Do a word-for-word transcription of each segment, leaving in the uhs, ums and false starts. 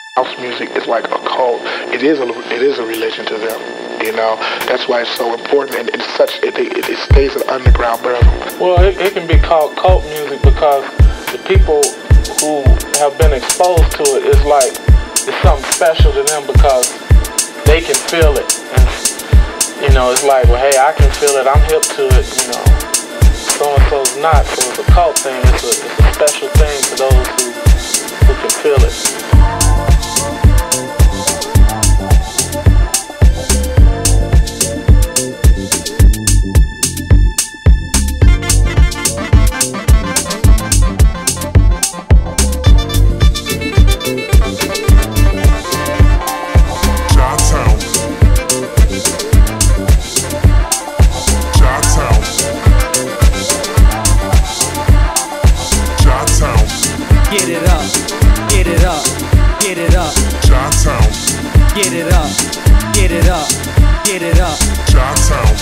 House music is like a cult. It is a it is a religion to them. You know, that's why it's so important, and it's such it it, it stays an underground brother. Well, it, it can be called cult music because the people who have been exposed to it is like it's something special to them because they can feel it, and you know, it's like, well, hey, I can feel it. I'm hip to it. You know, so and so's not. So it's a cult thing. It's a it's a special thing to those who who can feel it. Get it up, get it up, get it up. Chi-Town. Get it up, get it up, get it up. Chi-Town.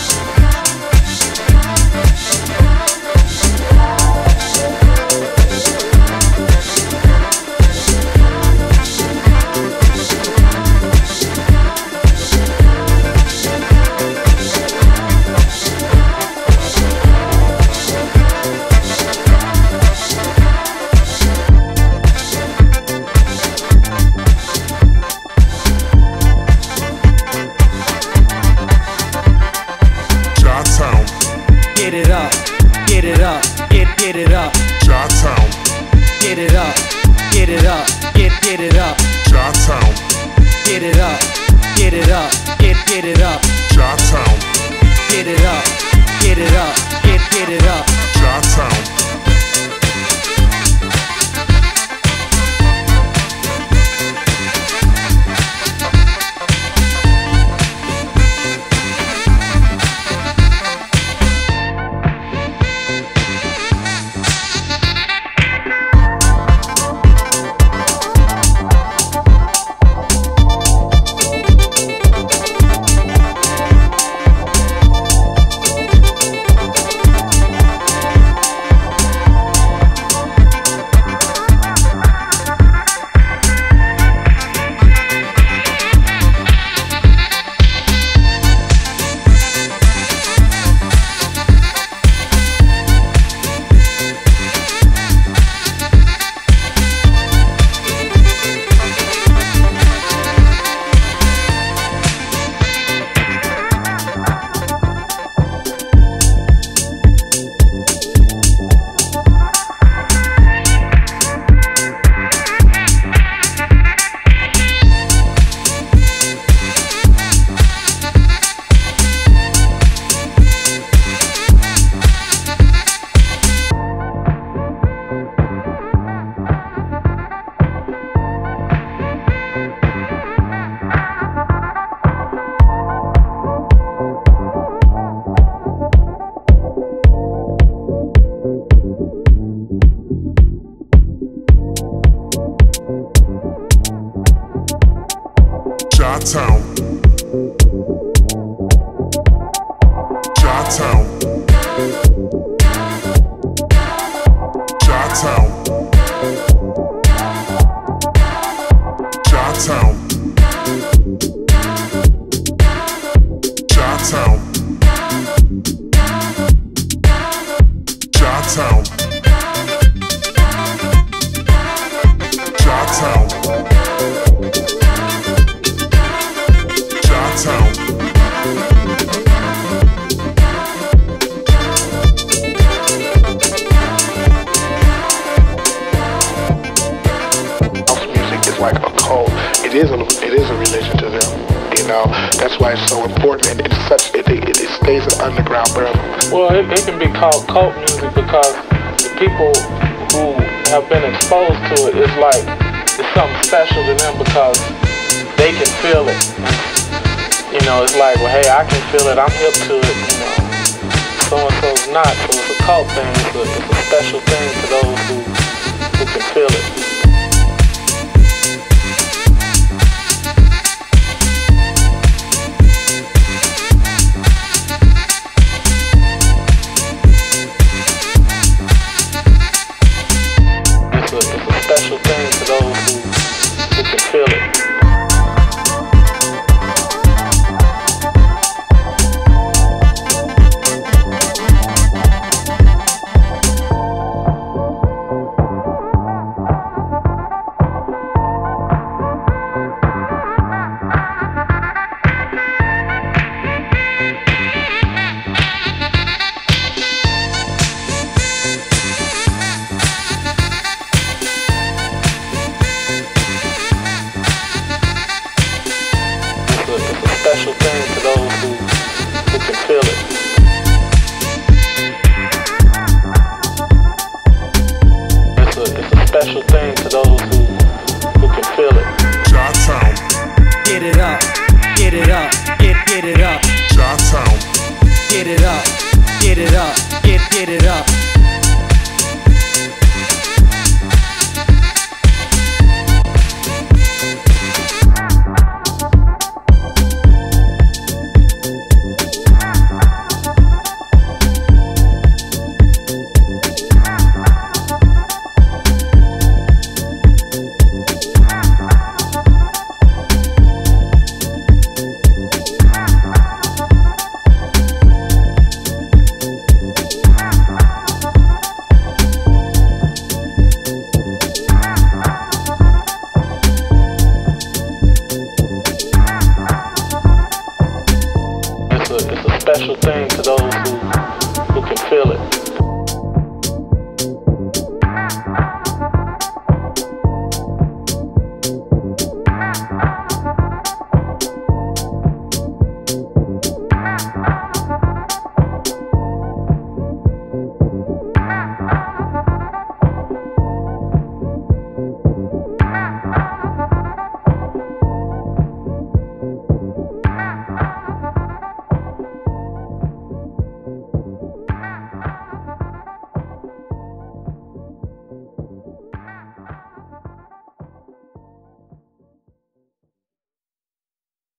Get it up, get it up, get get it up. Chi-Town. Get it up, get it up, get get it up. Chi-Town. Get it up, get it up, get get it up. Chi-Town. Get it up, get it up, get get it up. Chi-Town. Chi-Town. Chi-Town. Chi-Town. Chi-Town. Chi-Town. Chi-Town. Chi-Town. Chi-Town. House music is like a cult. It is a it is a religion to them. You know, that's why it's so important, and it's such it it, it stays an underground brother. Well, it, it can be called cult music because the people who have been exposed to it is like it's something special to them because they can feel it. You know, it's like, well, hey, I can feel it. I'm hip to it. You know, so and so's not. So it's a cult thing. It's a, it's a special thing to those who who can feel it. It's a, it's a special thing to those who, who can feel it. special thing to those